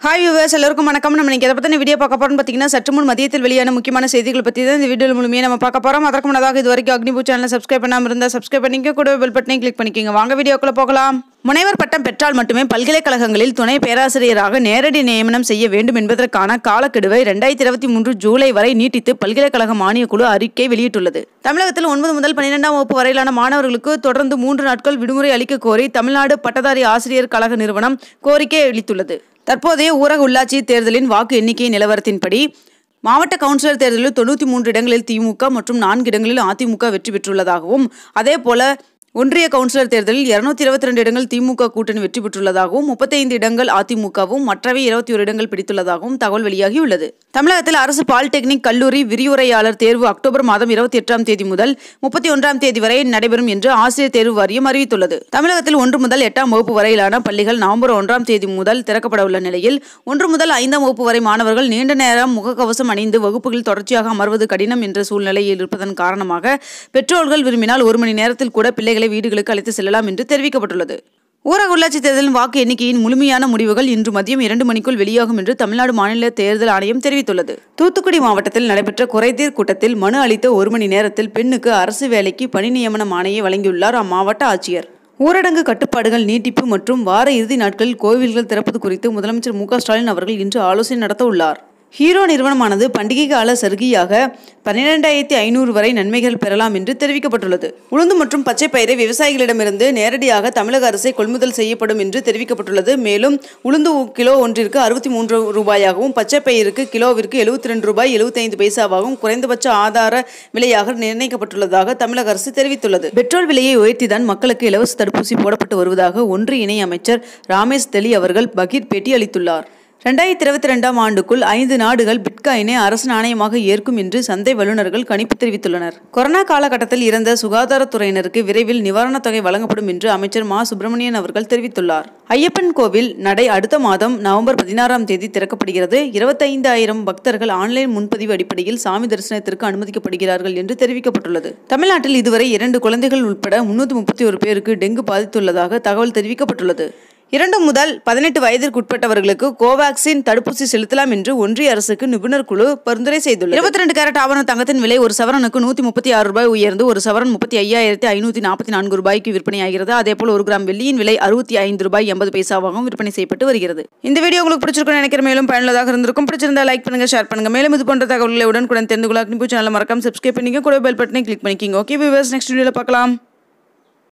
Hi viewers, எல்லாருக்கும் வணக்கம். நம்ம இன்னைக்கு எதை பற்றின வீடியோ பார்க்க போகிறோம்னு பார்த்தீங்கன்னா, சற்று முன் மதியத்தில் வெளியான முக்கியமான செய்திகள் பற்றி தான் இந்த வீடியோ முழுமையாக நம்ம பார்க்க போகிறோம். அதற்கு முன்னதாக இது வரைக்கும் அக்னிபூ சேனலை சப்ஸ்கிரைப் பண்ணாமல் இருந்தால் சப்ஸ்கிரைப் பண்ணிக்க, கூட பெல் பட்டனை கிளிக் பண்ணிக்கோங்க. வாங்க வீடியோக்குள்ளே போகலாம். முனைவர் பட்டம் பெற்றால் மட்டுமே பல்கலைக்கழகங்களில் துணை பேராசிரியராக நேரடி நியமனம் செய்ய வேண்டும் என்பதற்கான காலக்கெடுவை 2023 ஜூலை வரை நீட்டித்து பல்கலைக்கழக மானியக்குழு அறிக்கை வெளியிட்டுள்ளது. தமிழகத்தில் 9 முதல் 12ஆம் வகுப்பு வரையிலான மாணவர்களுக்கு தொடர்ந்து 3 நாட்கள் விடுமுறை அளிக்க கோரி தமிழ்நாடு பட்டதாரி ஆசிரியர் கழக நிறுவனம் கோரிக்கை அளித்துள்ளது. தற்போதைய ஊரக உள்ளாட்சி தேர்தலின் வாக்கு எண்ணிக்கை நிலவரத்தின்படி மாவட்ட கவுன்சிலர் தேர்தலில் 93 இடங்களில் திமுக மற்றும் 4 இடங்களில் அதிமுக வெற்றி பெற்றுள்ளதாகவும், அதேபோல ஒன்றிய கவுன்சிலர் தேர்தலில் 222 இடங்கள் திமுக கூட்டணி வெற்றி பெற்றுள்ளதாகவும், 35 இடங்கள் அதிமுகவும் மற்றவை 21 இடங்கள் பிடித்துள்ளதாகவும் தகவல் வெளியாகியுள்ளது. தமிழகத்தில் அரசு பாலிடெக்னிக் கல்லூரி விரிவுரையாளர் தேர்வு அக்டோபர் மாதம் 28ஆம் தேதி முதல் 31ஆம் தேதி வரை நடைபெறும் என்று ஆசிரியர் தேர்வு வாரியம் அறிவித்துள்ளது. தமிழகத்தில் 1 முதல் 8ஆம் வகுப்பு வரையிலான பள்ளிகள் நவம்பர் 1ஆம் தேதி முதல் திறக்கப்பட உள்ள நிலையில் 1 முதல் 5ஆம் வகுப்பு வரை மாணவர்கள் நீண்ட நேரம் முகக்கவசம் அணிந்து வகுப்புகளில் தொடர்ச்சியாக அமர்வது கடினம் என்ற சூழ்நிலையில் இருப்பதன் காரணமாக பெற்றோர்கள் விரும்பினால் 1 மணி நேரத்தில் கூட பிள்ளைகளை வீடுகளுக்கு அழைத்து செல்லலாம் என்று தெரிவிக்கப்பட்டுள்ளது. ஊரக உள்ளாட்சி தேர்தலின் வாக்கு எண்ணிக்கையின் முழுமையான முடிவுகள் இன்று மதியம் 2 மணிக்குள் வெளியாகும் என்று தமிழ்நாடு மாநில தேர்தல் ஆணையம் தெரிவித்துள்ளது. தூத்துக்குடி மாவட்டத்தில் நடைபெற்ற குறைதீர் கூட்டத்தில் மனு அளித்த 1 மணி நேரத்தில் பெண்ணுக்கு அரசு வேலைக்கு பணி நியமன ஆணையை வழங்கியுள்ளார் அம்மாவட்ட ஆட்சியர். ஊரடங்கு கட்டுப்பாடுகள் நீட்டிப்பு மற்றும் வார இறுதி நாட்களில் கோவில்கள் திறப்பது குறித்து முதலமைச்சர் Stalin அவர்கள் இன்று ஆலோசனை நடத்த உள்ளார். ஹீரோ நிறுவனமானது பண்டிகை கால சலுகையாக 12,500 வரை நன்மைகள் பெறலாம் என்று தெரிவிக்கப்பட்டுள்ளது. உளுந்து மற்றும் பச்சை பயிரை விவசாயிகளிடமிருந்து நேரடியாக தமிழக அரசை கொள்முதல் செய்யப்படும் என்று தெரிவிக்கப்பட்டுள்ளது. மேலும் உளுந்து கிலோ ஒன்றிற்கு 63 ரூபாயாகவும், பச்சை பயிருக்கு கிலோவிற்கு 72 ரூபாய் 75 பைசாவாகவும் குறைந்தபட்ச ஆதார விலையாக நிர்ணயிக்கப்பட்டுள்ளதாக தமிழக அரசு தெரிவித்துள்ளது. பெட்ரோல் விலையை உயர்த்திதான் மக்களுக்கு இலவச தடுப்பூசி போடப்பட்டு வருவதாக ஒன்றிய இணை அமைச்சர் ராமேஷ் தெலி அவர்கள் பகீர் பேட்டி அளித்துள்ளார். 2022ஆம் ஆண்டுக்குள் 5 நாடுகள் பிட்காயினை அரசு நாணயமாக ஏற்கும் என்று சந்தை வல்லுநர்கள் கணிப்பு தெரிவித்துள்ளனர். கொரோனா காலகட்டத்தில் இறந்த சுகாதாரத்துறையினருக்கு விரைவில் நிவாரணத் தொகை வழங்கப்படும் என்று அமைச்சர் சுப்பிரமணியன் அவர்கள் தெரிவித்துள்ளார். ஐயப்பன் கோவில் நடை அடுத்த மாதம் நவம்பர் 16ஆம் தேதி திறக்கப்படுகிறது. 25,000 பக்தர்கள் ஆன்லைன் முன்பதிவு அடிப்படையில் சாமி தரிசனத்திற்கு அனுமதிக்கப்படுகிறார்கள் என்று தெரிவிக்கப்பட்டுள்ளது. தமிழ்நாட்டில் இதுவரை 2 குழந்தைகள் உட்பட 331 பேருக்கு டெங்கு பாதித்துள்ளதாக தகவல் தெரிவிக்கப்பட்டுள்ளது. 2 முதல் 18 வயதிற்குட்பட்டவர்களுக்கு கோவாக்சின் தடுப்பூசி செலுத்தலாம் என்று ஒன்றிய அரசுக்கு நிபுணர் குழு பரிந்துரை செய்துள்ளது. 22 கேரட் ஆபரண தங்கத்தின் விலை ஒரு சவரனுக்கு 136 ரூபாய் உயர்ந்து ஒரு சவரன் 35,544 ரூபாய்க்கு விற்பனையாகிறது. அதேபோல் 1 கிராம் வெள்ளியின் விலை 65 ரூபாய் 80 பைசாவாகவும் விற்பனை செய்யப்பட்டு வருகிறது. இந்த வீடியோ உங்களுக்கு பிடிச்சிருக்கும் நினைக்கிற, மேலும் பயனுள்ளதாக இருந்திருக்கும். பிடிச்சிருந்தா லைக் பண்ணுங்க, ஷேர் பண்ணுங்க. மேலும் இது போன்ற தகவல்களை உடனுக்குடன் தெரிந்து கொள்ள அக்னிபூ சேனலை மறக்காம சப்ஸ்கிரைப் பண்ணிக்க, கூட பெல் பட்டனை கிளிக் பண்ணிக்கிங்க. ஓகே வியூவர்ஸ், நெக்ஸ்ட் வீடியோல பார்க்கலாம்.